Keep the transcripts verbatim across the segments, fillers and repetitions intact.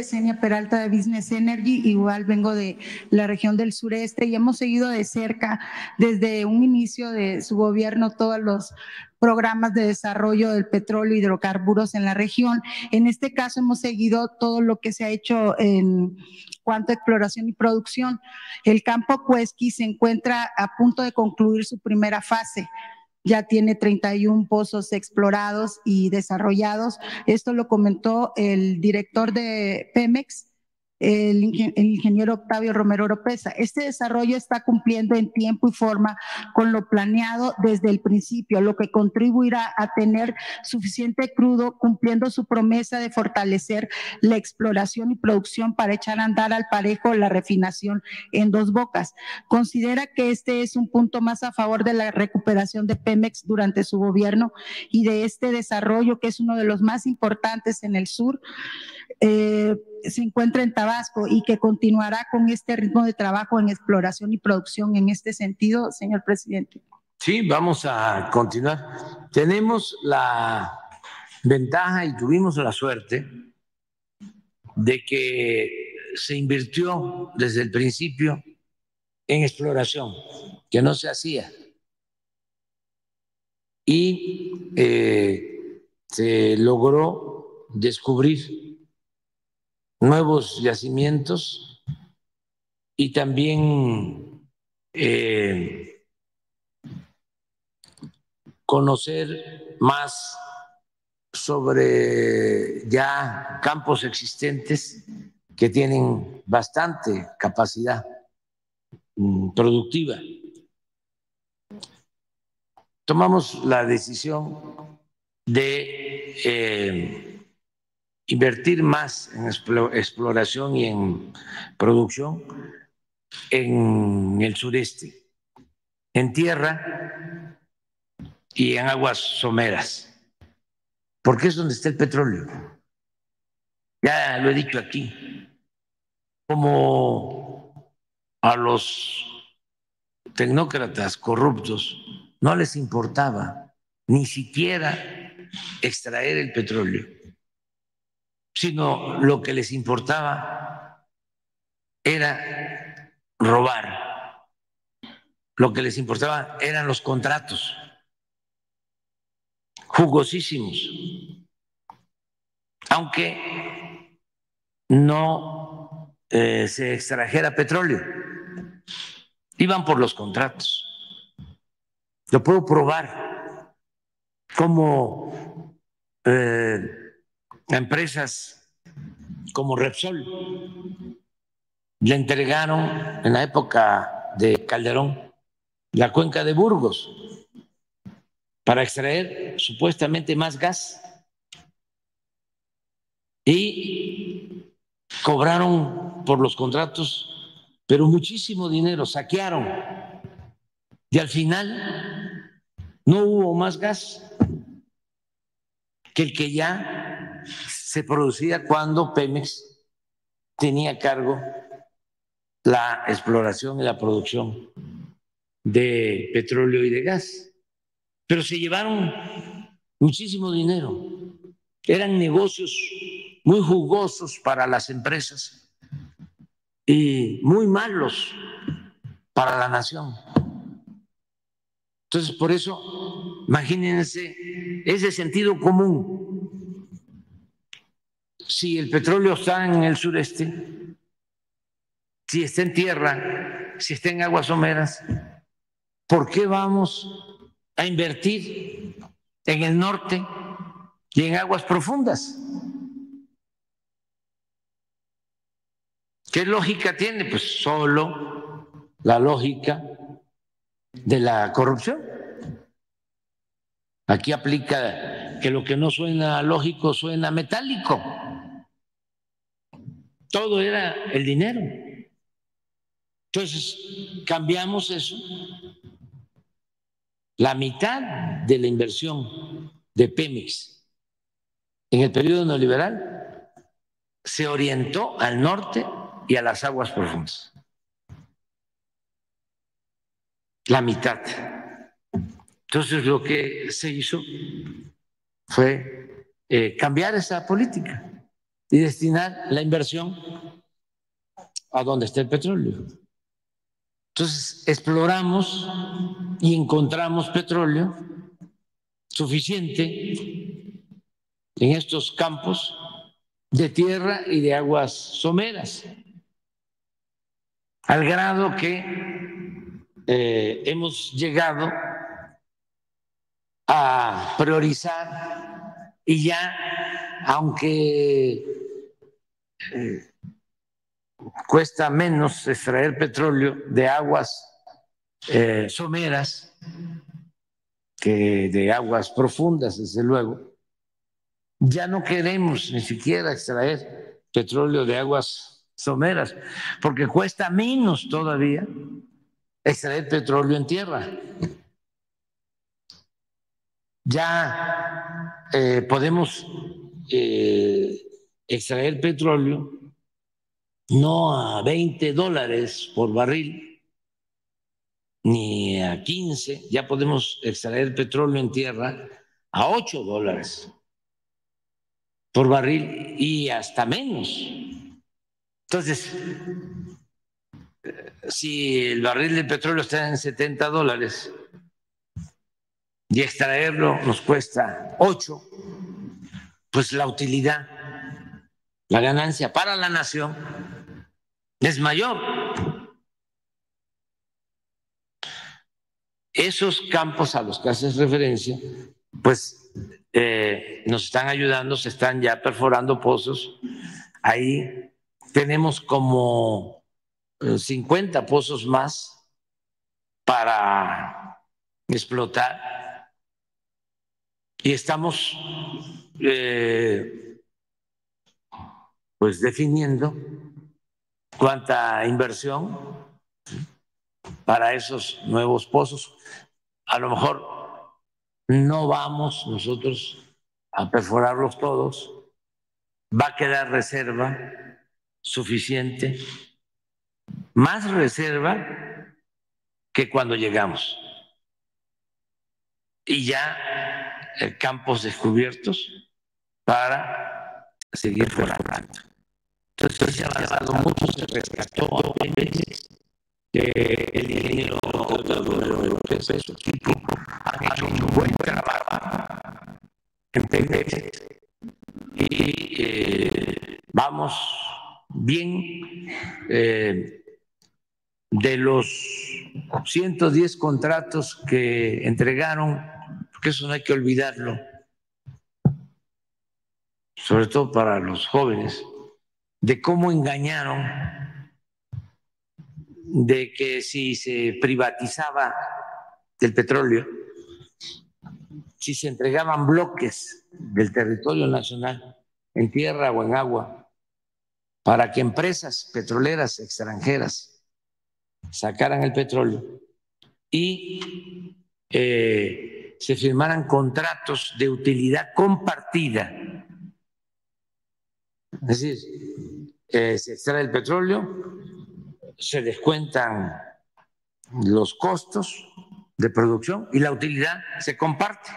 Yesenia Peralta de Business Energy, igual vengo de la región del sureste y hemos seguido de cerca desde un inicio de su gobierno todos los programas de desarrollo del petróleo y hidrocarburos en la región. En este caso hemos seguido todo lo que se ha hecho en cuanto a exploración y producción. El campo Cuesqui se encuentra a punto de concluir su primera fase. Ya tiene treinta y uno pozos explorados y desarrollados. Esto lo comentó el director de Pemex, el, el ingeniero Octavio Romero Oropesa. Este desarrollo está cumpliendo en tiempo y forma con lo planeado desde el principio, lo que contribuirá a tener suficiente crudo, cumpliendo su promesa de fortalecer la exploración y producción para echar a andar al parejo la refinación en Dos Bocas. Considera que este es un punto más a favor de la recuperación de Pemex durante su gobierno y de este desarrollo, que es uno de los más importantes en el sur. Eh, se encuentra en Tabasco y que continuará con este ritmo de trabajo en exploración y producción en este sentido, señor presidente. Sí, vamos a continuar. Tenemos la ventaja y tuvimos la suerte de que se invirtió desde el principio en exploración, que no se hacía. Y eh, se logró descubrir nuevos yacimientos y también eh, conocer más sobre ya campos existentes que tienen bastante capacidad mm, productiva. Tomamos la decisión de eh, invertir más en exploración y en producción en el sureste, en tierra y en aguas someras, porque es donde está el petróleo. Ya lo he dicho aquí, como a los tecnócratas corruptos no les importaba ni siquiera extraer el petróleo, sino lo que les importaba era robar, lo que les importaba eran los contratos jugosísimos, aunque no eh, se extrajera petróleo, iban por los contratos. Lo puedo probar como eh, empresas como Repsol le entregaron en la época de Calderón la cuenca de Burgos para extraer supuestamente más gas y cobraron por los contratos, pero muchísimo dinero, saquearon y al final no hubo más gas que el que ya se producía cuando Pemex tenía a cargo la exploración y la producción de petróleo y de gas. Pero se llevaron muchísimo dinero. Eran negocios muy jugosos para las empresas y muy malos para la nación. Entonces, por eso, imagínense ese sentido común. Si el petróleo está en el sureste, si está en tierra, si está en aguas someras, ¿por qué vamos a invertir en el norte y en aguas profundas? ¿Qué lógica tiene? Pues solo la lógica de la corrupción. Aquí aplica que lo que no suena lógico suena metálico. Todo era el dinero. Entonces, cambiamos eso. La mitad de la inversión de Pemex en el periodo neoliberal se orientó al norte y a las aguas profundas. La mitad. Entonces, lo que se hizo fue eh, cambiar esa política. y destinar la inversión a donde está el petróleo. Entonces, exploramos y encontramos petróleo suficiente en estos campos de tierra y de aguas someras, al grado que eh, hemos llegado a priorizar y ya, aunque eh, cuesta menos extraer petróleo de aguas eh, someras que de aguas profundas, desde luego, ya no queremos ni siquiera extraer petróleo de aguas someras, porque cuesta menos todavía extraer petróleo en tierra. Ya eh, podemos eh, extraer petróleo no a veinte dólares por barril, ni a quince, ya podemos extraer petróleo en tierra a ocho dólares por barril y hasta menos. Entonces, si el barril de petróleo está en setenta dólares y extraerlo nos cuesta ocho, pues la utilidad, la ganancia para la nación es mayor. Esos campos a los que haces referencia, pues eh, nos están ayudando, se están ya perforando pozos. Ahí tenemos como cincuenta pozos más para explotar y estamos eh, pues definiendo cuánta inversión para esos nuevos pozos. A lo mejor no vamos nosotros a perforarlos todos, va a quedar reserva suficiente, más reserva que cuando llegamos. Y ya eh, campos descubiertos para seguir perforando. Entonces se ha avanzado mucho, se rescató que el ingeniero europeo de su equipo han hecho un buen trabajo en Pemex y eh, vamos bien. Eh, de los ciento diez contratos que entregaron, porque eso no hay que olvidarlo, sobre todo para los jóvenes, de cómo engañaron, de que si se privatizaba el petróleo, si se entregaban bloques del territorio nacional en tierra o en agua, para que empresas petroleras extranjeras sacaran el petróleo y eh, se firmaran contratos de utilidad compartida. Es decir, eh, se extrae el petróleo, se descuentan los costos de producción y la utilidad se comparte.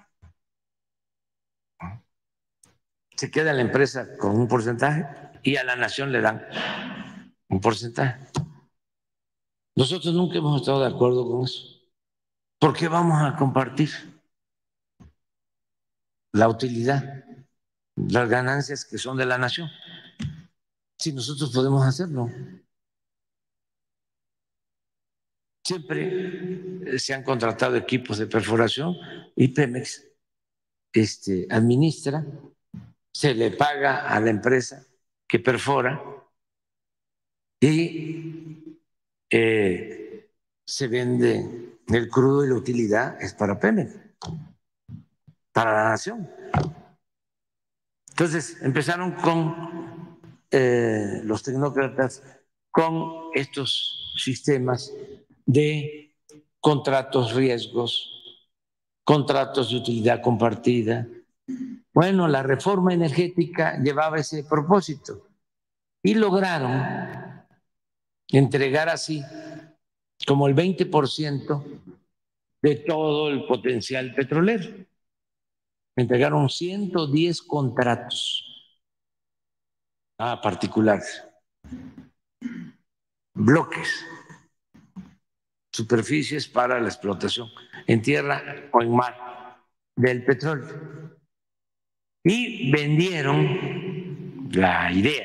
Se queda la empresa con un porcentaje y a la nación le dan un porcentaje. Nosotros nunca hemos estado de acuerdo con eso. ¿Por qué vamos a compartir la utilidad, las ganancias que son de la nación, si nosotros podemos hacerlo? Siempre se han contratado equipos de perforación y Pemex este, administra, se le paga a la empresa que perfora y eh, se vende el crudo y la utilidad es para Pemex, para la nación. Entonces empezaron con eh, los tecnócratas con estos sistemas de contratos riesgos, contratos de utilidad compartida. Bueno, la reforma energética llevaba ese propósito y lograron entregar así como el veinte por ciento de todo el potencial petrolero. Entregaron ciento diez contratos a particulares, bloques, superficies para la explotación en tierra o en mar del petróleo. Y vendieron la idea,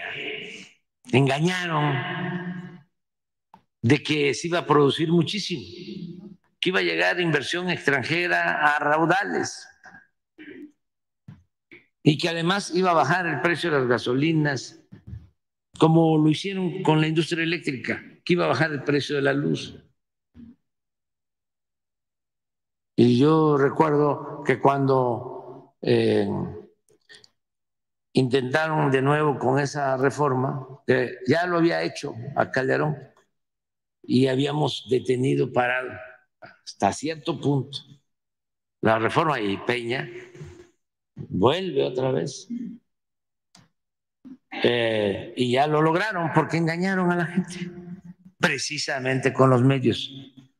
engañaron de que se iba a producir muchísimo, que iba a llegar inversión extranjera a raudales y que además iba a bajar el precio de las gasolinas, como lo hicieron con la industria eléctrica, que iba a bajar el precio de la luz. Y yo recuerdo que cuando eh, intentaron de nuevo con esa reforma, que ya lo había hecho a Calderón y habíamos detenido, parado hasta cierto punto la reforma, y Peña vuelve otra vez. Eh, y ya lo lograron porque engañaron a la gente, precisamente con los medios.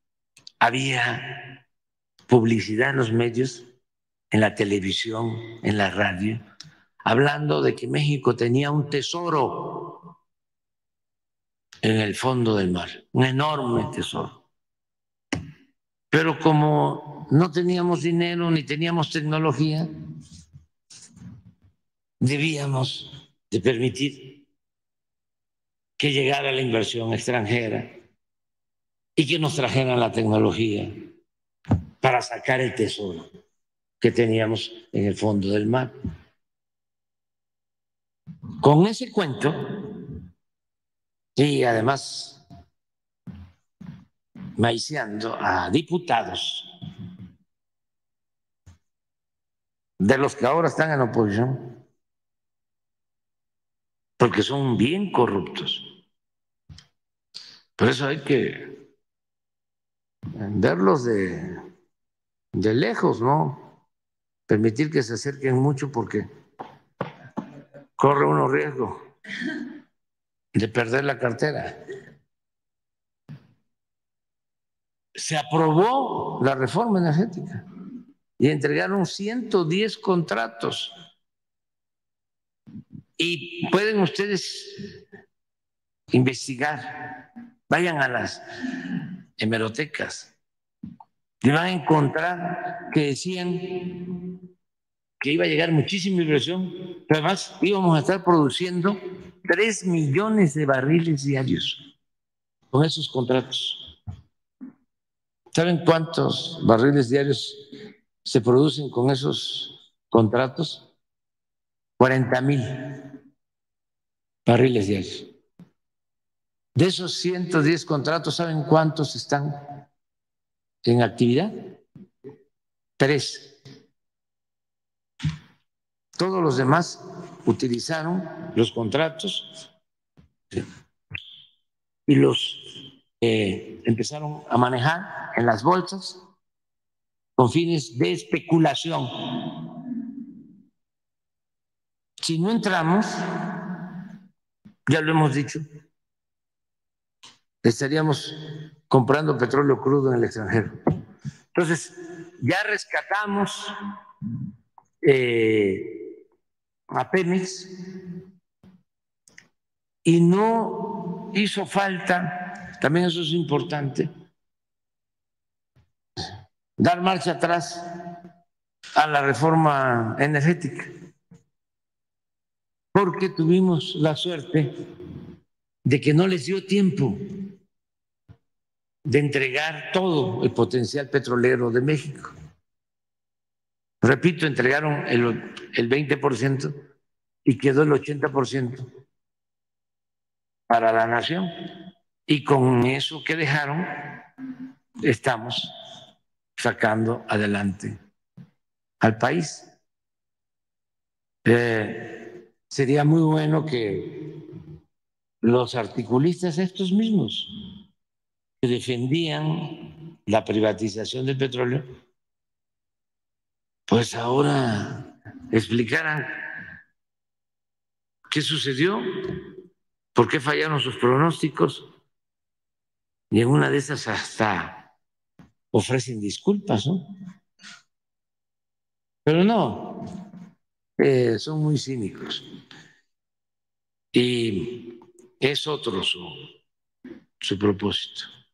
Había publicidad en los medios, en la televisión, en la radio, hablando de que México tenía un tesoro en el fondo del mar, un enorme tesoro. Pero como no teníamos dinero ni teníamos tecnología, debíamos de permitir que llegara la inversión extranjera y que nos trajeran la tecnología para sacar el tesoro que teníamos en el fondo del mar. Con ese cuento, y además maiciando a diputados de los que ahora están en oposición, porque son bien corruptos. Por eso hay que verlos de, de lejos, ¿no? Permitir que se acerquen mucho porque corre uno riesgo de perder la cartera. Se aprobó la reforma energética y entregaron ciento diez contratos. Y pueden ustedes investigar, vayan a las hemerotecas y van a encontrar que decían que iba a llegar muchísima inversión, pero además íbamos a estar produciendo tres millones de barriles diarios con esos contratos. ¿Saben cuántos barriles diarios se producen con esos contratos? cuarenta mil barriles diarios. De esos ciento diez contratos, ¿saben cuántos están en actividad? Tres. Todos los demás utilizaron los contratos y los eh, empezaron a manejar en las bolsas con fines de especulación. Si no entramos, ya lo hemos dicho, estaríamos comprando petróleo crudo en el extranjero. Entonces, ya rescatamos eh, a Pemex y no hizo falta, también eso es importante, dar marcha atrás a la reforma energética, porque tuvimos la suerte de que no les dio tiempo de entregar todo el potencial petrolero de México. Repito, entregaron el, el veinte por ciento y quedó el ochenta por ciento para la nación. Y con eso que dejaron, estamos sacando adelante al país. Eh, sería muy bueno que los articulistas estos mismos que defendían la privatización del petróleo, pues ahora explicaran qué sucedió, por qué fallaron sus pronósticos, y en una de esas hasta ofrecen disculpas, ¿no? Pero no, eh, son muy cínicos. Y es otro su, su propósito.